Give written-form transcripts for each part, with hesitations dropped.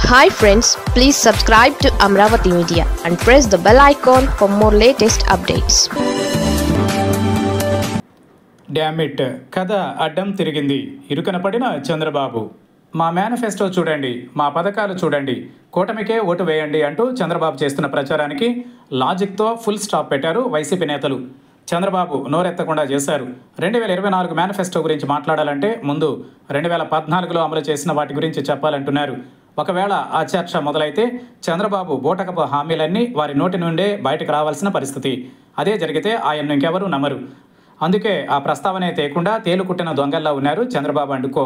Hi friends, please subscribe to Amravati Media and press the bell icon for more latest updates. Damn it కథ అడ్డం తిరిగింది. ఇరుకన పడిన చంద్రబాబు. మా manifesto చూడండి, మా పథకాలు చూడండి, కూటమికే ఓటు వేయండి అంటూ చంద్రబాబు చేస్తున్న ప్రచారానికి లాజిక్తో ఫుల్ స్టాప్ పెట్టారు వైసీపీ నేతలు. చంద్రబాబు నోరెత్తకుండా చేశారు. 2024 మేనిఫెస్టో గురించి మాట్లాడాలంటే ముందు 2014లో అమలు చేసిన వాటి గురించి చెప్పాలంటున్నారు. ఒకవేళ ఆ చర్చ మొదలైతే చంద్రబాబు బూటకపు హామీలన్నీ వారి నోటి నుండే బయటకు రావాల్సిన పరిస్థితి. అదే జరిగితే ఆయన్ను ఇంకెవరూ నమ్మరు. అందుకే ఆ ప్రస్తావనే తేకుండా తేలుకుట్టిన దొంగల్లా ఉన్నారు చంద్రబాబు అండుకో.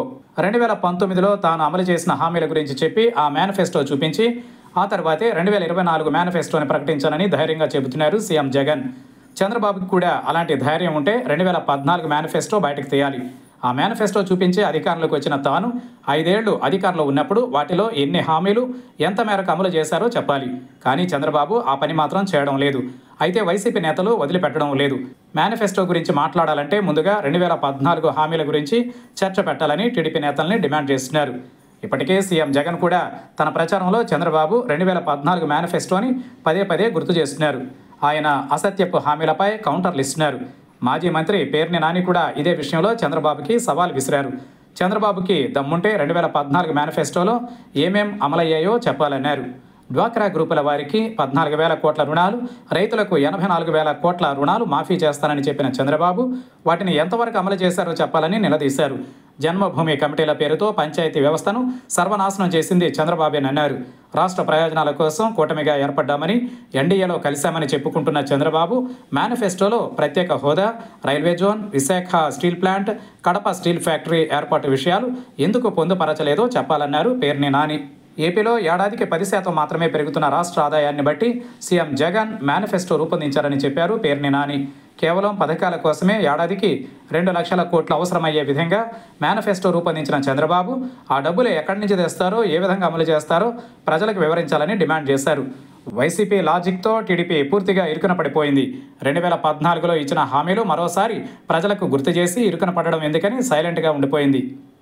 2019లో తాను అమలు చేసిన హామీల గురించి చెప్పి ఆ మేనిఫెస్టో చూపించి ఆ తర్వాతే 2024 మేనిఫెస్టోని ప్రకటించానని ధైర్యంగా చెబుతున్నారు సీఎం జగన్. చంద్రబాబుకి కూడా అలాంటి ధైర్యం ఉంటే 2014 మేనిఫెస్టో బయటకు తీయాలి. ఆ మేనిఫెస్టో చూపించి అధికారంలోకి వచ్చిన తాను 5 ఏళ్లు అధికారంలో ఉన్నప్పుడు వాటిలో ఎన్ని హామీలు ఎంత మేరకు అమలు చేశారో చెప్పాలి. కానీ చంద్రబాబు ఆ పని మాత్రం చేయడం లేదు. అయితే వైసీపీ నేతలు వదిలిపెట్టడం లేదు. మేనిఫెస్టో గురించి మాట్లాడాలంటే ముందుగా 2014 హామీల గురించి చర్చ పెట్టాలని టీడీపీ నేతల్ని డిమాండ్ చేస్తున్నారు. ఇప్పటికే సీఎం జగన్ కూడా తన ప్రచారంలో చంద్రబాబు 2014 మేనిఫెస్టోని పదే పదే గుర్తు చేస్తున్నారు. ఆయన అసత్యపు హామీలపై కౌంటర్లు ఇస్తున్నారు. మాజీ మంత్రి పేర్ని నాని కూడా ఇదే విషయంలో చంద్రబాబుకి సవాల్ విసిరారు. చంద్రబాబుకి దమ్ముంటే 2014 మేనిఫెస్టోలో ఏమేం అమలయ్యాయో చెప్పాలన్నారు. డ్వాక్రా గ్రూపుల వారికి 14,000 కోట్ల రుణాలు, రైతులకు 84,000 కోట్ల రుణాలు మాఫీ చేస్తానని చెప్పిన చంద్రబాబు వాటిని ఎంతవరకు అమలు చేశారో చెప్పాలని నిలదీశారు. జన్మభూమి కమిటీల పేరుతో పంచాయతీ వ్యవస్థను సర్వనాశనం చేసింది చంద్రబాబేనన్నారు. రాష్ట్ర ప్రయోజనాల కోసం కూటమిగా ఏర్పడ్డామని, ఎన్డీఏలో కలిశామని చెప్పుకుంటున్న చంద్రబాబు మేనిఫెస్టోలో ప్రత్యేక హోదా, railway zone, Visakha steel plant, Kadapa steel factory ఏర్పాటు విషయాలు ఎందుకు పొందుపరచలేదో చెప్పాలన్నారు పేర్ని నాని. ఏపీలో ఏడాదికి 10% మాత్రమే పెరుగుతున్న రాష్ట్ర ఆదాయాన్ని బట్టి సీఎం జగన్ మేనిఫెస్టో రూపొందించారని చెప్పారు పేర్ని నాని. కేవలం పథకాల కోసమే ఏడాదికి 2 లక్షల కోట్లు అవసరమయ్యే విధంగా మేనిఫెస్టో రూపొందించిన చంద్రబాబు ఆ డబ్బులు ఎక్కడి నుంచి తెస్తారో, ఏ విధంగా అమలు చేస్తారో ప్రజలకు వివరించాలని డిమాండ్ చేశారు. వైసీపీ లాజిక్తో టీడీపీ పూర్తిగా ఇరుకున పడిపోయింది. 2014లో ఇచ్చిన హామీలు మరోసారి ప్రజలకు గుర్తు చేసి ఇరుకున పడడం ఎందుకని సైలెంట్గా ఉండిపోయింది.